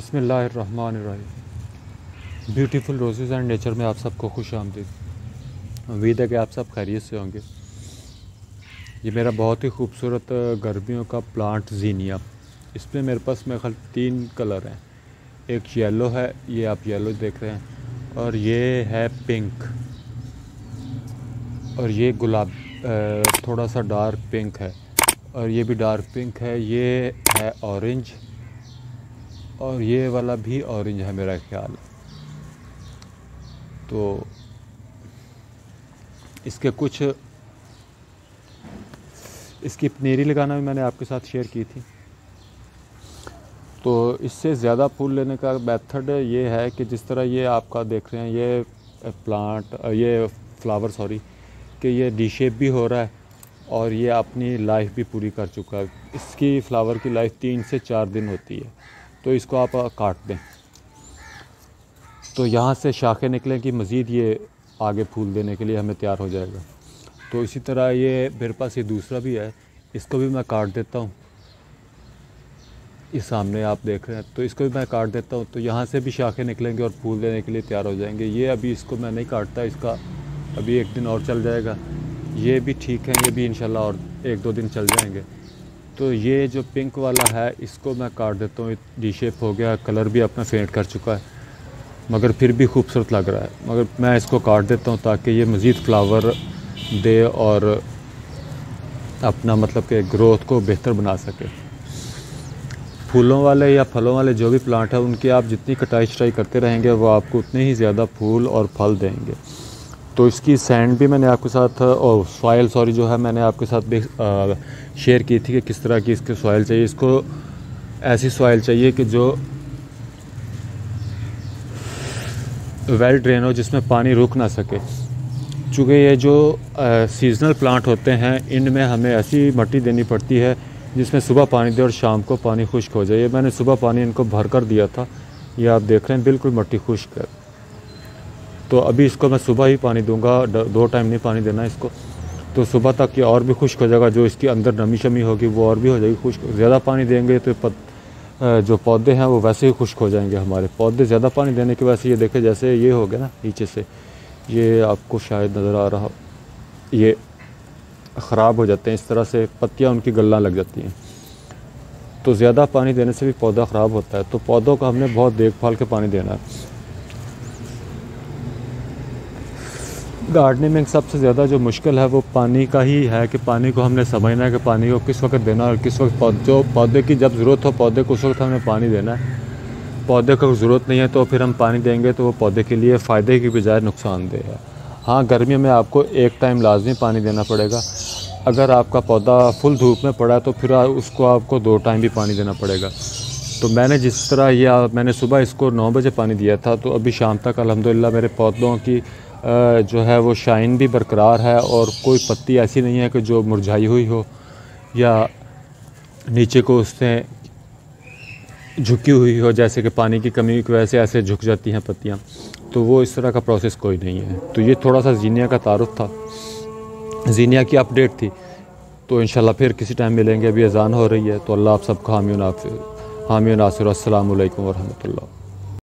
बिस्मिल्लाहिर्रहमानिर्रहीम। Beautiful Roses and nature में आप सबको खुश आमदीद। उम्मीद है कि आप सब खैरियत से होंगे। ये मेरा बहुत ही खूबसूरत गर्मियों का प्लांट ज़ीनिया। इसमें मेरे पास मेरे ख्याल 3 कलर हैं। एक येलो है, ये आप येलो देख रहे हैं, और ये है पिंक, और ये गुलाब थोड़ा सा डार्क पिंक है, और ये भी डार्क पिंक है। ये है ऑरेंज, और ये वाला भी ऑरेंज है मेरा ख्याल। तो इसकी पनीरी लगाना भी मैंने आपके साथ शेयर की थी। तो इससे ज़्यादा फूल लेने का मेथड ये है कि जिस तरह ये आपका देख रहे हैं, ये फ्लावर कि ये डी शेप भी हो रहा है और ये अपनी लाइफ भी पूरी कर चुका है। इसकी फ्लावर की लाइफ 3 से 4 दिन होती है। तो इसको आप काट दें तो यहाँ से शाखें निकलें कि मज़ीद ये आगे फूल देने के लिए हमें तैयार हो जाएगा। तो इसी तरह ये मेरे पास ये दूसरा भी है, इसको भी मैं काट देता हूँ। इस सामने आप देख रहे हैं, तो इसको भी मैं काट देता हूँ। तो यहाँ से भी शाखें निकलेंगे और फूल देने के लिए तैयार हो जाएंगे। ये अभी इसको मैं नहीं काटता, इसका अभी 1 दिन और चल जाएगा। ये भी ठीक है, ये भी इंशाल्लाह और 1-2 दिन चल जाएंगे। तो ये जो पिंक वाला है इसको मैं काट देता हूँ। डी शेप हो गया, कलर भी अपना फेंट कर चुका है, मगर फिर भी खूबसूरत लग रहा है। मगर मैं इसको काट देता हूँ ताकि ये मज़ीद फ्लावर दे और अपना मतलब कि ग्रोथ को बेहतर बना सके। फूलों वाले या फलों वाले जो भी प्लांट है, उनकी आप जितनी कटाई शटाई करते रहेंगे वो आपको उतने ही ज़्यादा फूल और फल देंगे। तो इसकी सैंड भी मैंने आपके साथ सॉइल जो है मैंने आपके साथ भी शेयर की थी कि किस तरह की इसकी सॉइल चाहिए। इसको ऐसी सॉइल चाहिए कि जो वेल ड्रेन हो, जिसमें पानी रुक ना सके। चूँकि ये जो सीजनल प्लांट होते हैं, इनमें हमें ऐसी मिट्टी देनी पड़ती है जिसमें सुबह पानी दे और शाम को पानी खुश्क हो जाए। ये मैंने सुबह पानी इनको भर कर दिया था, ये आप देख रहे हैं बिल्कुल मिट्टी खुश्क है। तो अभी इसको मैं सुबह ही पानी दूंगा, 2 टाइम नहीं पानी देना इसको। तो सुबह तक ये और भी खुश्क हो जाएगा, जो इसकी अंदर नमी शमी होगी वो और भी हो जाएगी खुश्क। ज़्यादा पानी देंगे तो जो पौधे हैं वो वैसे ही खुश्क हो जाएंगे। हमारे पौधे ज़्यादा पानी देने की वजह से ये देखें, जैसे ये हो गया ना नीचे से, ये आपको शायद नज़र आ रहा, ये ख़राब हो जाते हैं। इस तरह से पत्तियाँ उनकी गलने लग जाती हैं। तो ज़्यादा पानी देने से भी पौधा ख़राब होता है। तो पौधों का हमने बहुत देखभाल के पानी देना है। गार्डनिंग में सबसे ज़्यादा जो मुश्किल है वो पानी का ही है कि पानी को हमने समझना है कि पानी को किस वक्त देना और किस वक्त जो पौधे की जब ज़रूरत हो पौधे को उस वक्त हमें पानी देना है। पौधे को ज़रूरत नहीं है तो फिर हम पानी देंगे तो वो पौधे के लिए फ़ायदे की बजाय नुकसानदेह है। हाँ, गर्मियों में आपको 1 टाइम लाजमी पानी देना पड़ेगा। अगर आपका पौधा फुल धूप में पड़ा है तो फिर उसको आपको 2 टाइम भी पानी देना पड़ेगा। तो मैंने जिस तरह मैंने सुबह इसको 9 बजे पानी दिया था, तो अभी शाम तक अल्हम्दुलिल्लाह मेरे पौधों की जो है वो शाइन भी बरकरार है और कोई पत्ती ऐसी नहीं है कि जो मुरझाई हुई हो या नीचे को उससे झुकी हुई हो, जैसे कि पानी की कमी की वजह से ऐसे झुक जाती हैं पत्तियां। तो वो इस तरह का प्रोसेस कोई नहीं है। तो ये थोड़ा सा ज़ीनिया का तारुफ था, ज़ीनिया की अपडेट थी। तो इंशाल्लाह फिर किसी टाइम मिलेंगे। अभी अज़ान हो रही है, तो अल्लाह आप सबका हामी व नासिर। अस्सलामु अलैकुम व रहमतुल्लाह।